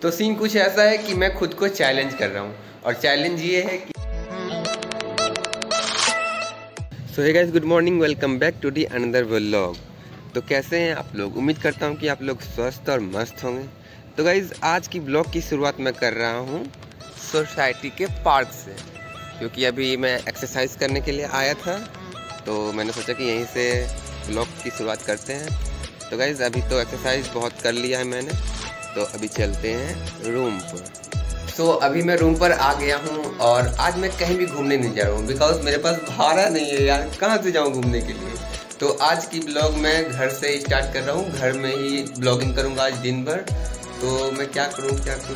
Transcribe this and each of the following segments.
तो सीन कुछ ऐसा है कि मैं खुद को चैलेंज कर रहा हूँ और चैलेंज ये है कि so hey guys, good morning, welcome back to the another vlog. तो कैसे हैं आप लोग? उम्मीद करता हूँ कि आप लोग स्वस्थ और मस्त होंगे। तो गाइस, आज की ब्लॉग की शुरुआत मैं कर रहा हूँ सोसाइटी के पार्क से, क्योंकि अभी मैं एक्सरसाइज करने के लिए आया था, तो मैंने सोचा कि यहीं से ब्लॉग की शुरुआत करते हैं। तो गाइस, अभी तो एक्सरसाइज बहुत कर लिया है मैंने, तो अभी चलते हैं रूम पर। तो अभी मैं रूम पर आ गया हूँ और आज मैं कहीं भी घूमने नहीं जा रहा हूँ, बिकॉज मेरे पास भाड़ा नहीं है यार, कहाँ से जाऊँ घूमने के लिए। तो आज की ब्लॉग मैं घर से स्टार्ट कर रहा हूँ, घर में ही ब्लॉगिंग करूँगा आज दिन भर। तो मैं क्या करूँ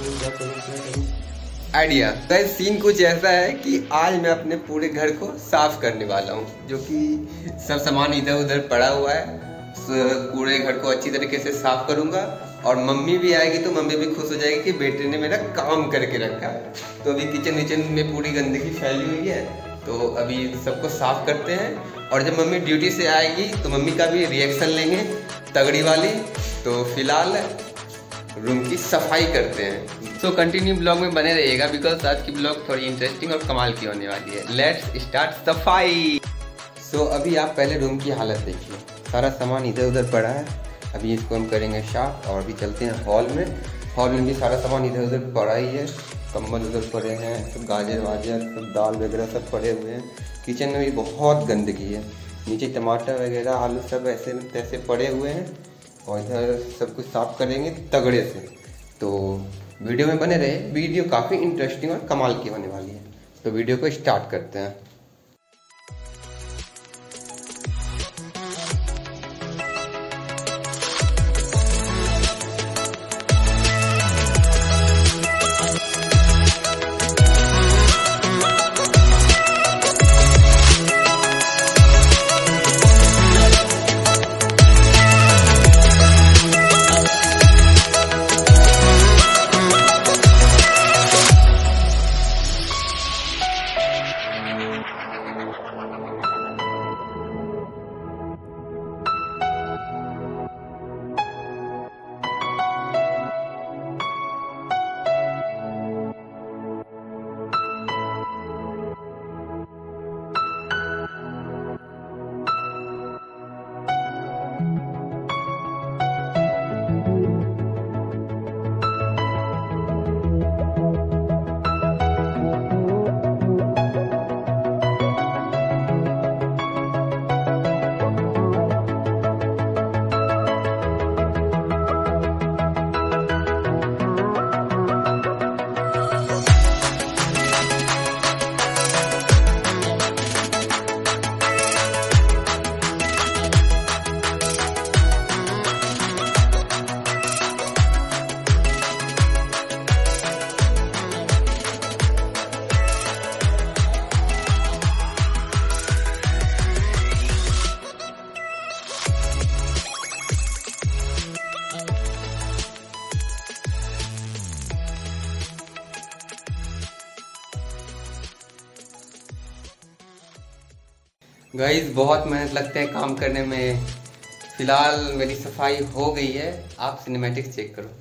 आइडिया। गाइस, सीन कुछ ऐसा है कि आज मैं अपने पूरे घर को साफ करने वाला हूँ, जो कि सब सामान इधर उधर पड़ा हुआ है। पूरे घर को अच्छी तरीके से साफ करूँगा और मम्मी भी आएगी तो मम्मी भी खुश हो जाएगी कि बेटे ने मेरा काम करके रखा है। तो अभी किचन में पूरी गंदगी फैली हुई है, तो अभी सबको साफ करते हैं और जब मम्मी ड्यूटी से आएगी तो मम्मी का भी रिएक्शन लेंगे तगड़ी वाली। तो फिलहाल रूम की सफाई करते हैं। सो कंटिन्यू ब्लॉग में बने रहिएगा, बिकॉज आज की ब्लॉग थोड़ी इंटरेस्टिंग और कमाल की होने वाली है। लेट्स स्टार्ट सफाई। सो अभी आप पहले रूम की हालत देखिए, सारा सामान इधर उधर पड़ा है। अभी इसको हम करेंगे साफ और अभी चलते हैं हॉल में। हॉल में भी सारा सामान इधर उधर पड़ा ही है, कंबल उधर पड़े हैं, सब गाजर वाजर सब दाल वगैरह सब पड़े हुए हैं। किचन में भी बहुत गंदगी है, नीचे टमाटर वगैरह आलू सब ऐसे तैसे पड़े हुए हैं और इधर सब कुछ साफ करेंगे तगड़े से। तो वीडियो में बने रहे, वीडियो काफ़ी इंटरेस्टिंग और कमाल की होने वाली है। तो वीडियो को स्टार्ट करते हैं। गाइस, बहुत मेहनत लगते हैं काम करने में। फिलहाल मेरी सफाई हो गई है, आप सिनेमैटिक्स चेक करो।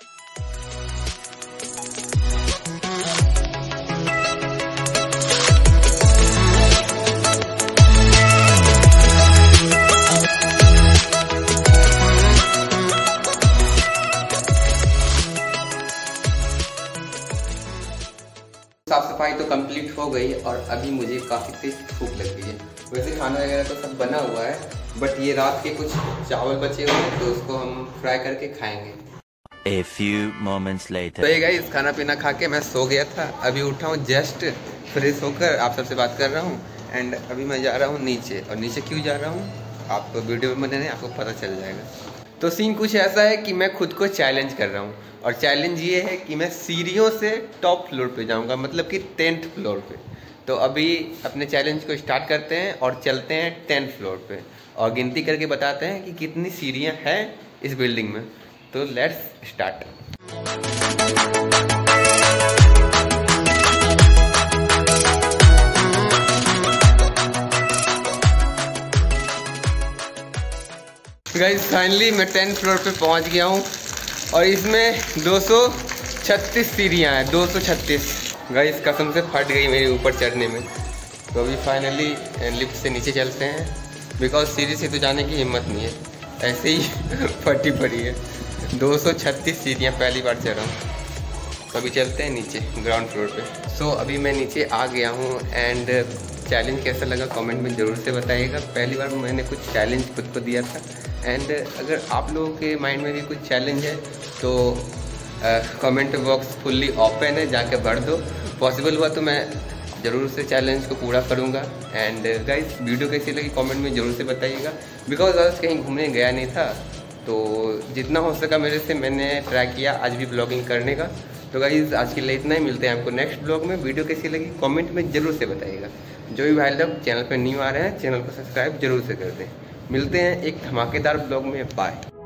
साफ सफाई तो कंप्लीट हो गई और अभी मुझे काफ़ी तेज भूख लग गई है। वैसे खाना वगैरह तो सब बना हुआ है, बट ये रात के कुछ चावल बचे हुए हैं, तो उसको हम फ्राई करके खाएंगे। A few moments later. तो ये गाइस, खाना पीना खा के मैं सो गया था, अभी उठा हूँ जस्ट फ्रेश होकर आप सबसे बात कर रहा हूँ। एंड अभी मैं जा रहा हूँ नीचे, और नीचे क्यों जा रहा हूँ आप वीडियो में बने, आपको पता चल जाएगा। तो सीन कुछ ऐसा है कि मैं खुद को चैलेंज कर रहा हूँ और चैलेंज ये है कि मैं सीढ़ियों से टॉप फ्लोर पे जाऊँगा, मतलब कि 10th फ्लोर पे। तो अभी अपने चैलेंज को स्टार्ट करते हैं और चलते हैं 10th फ्लोर पे और गिनती करके बताते हैं कि कितनी सीढ़ियाँ हैं इस बिल्डिंग में। तो लेट्स स्टार्ट। गाइस फाइनली मैं 10th फ्लोर पे पहुंच गया हूं और इसमें 200 236 सीढ़ियाँ हैं, 236। गाइस कसम से फट गई मेरे ऊपर चढ़ने में। तो अभी फाइनली लिफ्ट से नीचे चलते हैं, बिकॉज सीढ़ी से तो जाने की हिम्मत नहीं है, ऐसे ही फटी पड़ी है। 236 सीढ़ियाँ पहली बार चढ़ रहा हूँ। तो अभी चलते हैं नीचे ग्राउंड फ्लोर पे। सो अभी मैं नीचे आ गया हूँ एंड चैलेंज कैसा लगा कमेंट में ज़रूर से बताइएगा। पहली बार मैंने कुछ चैलेंज खुद को दिया था एंड अगर आप लोगों के माइंड में भी कुछ चैलेंज है तो कमेंट बॉक्स फुल्ली ओपन है, जाके भर दो। पॉसिबल हुआ तो मैं ज़रूर से चैलेंज को पूरा करूँगा। एंड गाइस वीडियो कैसी लगी कमेंट में ज़रूर से बताइएगा, बिकॉज आज कहीं घूमने गया नहीं था, तो जितना हो सका मेरे से मैंने ट्राई किया आज भी ब्लॉगिंग करने का। तो गाइस आज के लिए इतना ही, मिलते हैं आपको नेक्स्ट ब्लॉग में। वीडियो कैसी लगी कमेंट में ज़रूर से बताइएगा। जो भी भाई लोग चैनल पर न्यू आ रहे हैं चैनल को सब्सक्राइब जरूर से कर दें। मिलते हैं एक धमाकेदार ब्लॉग में। बाय।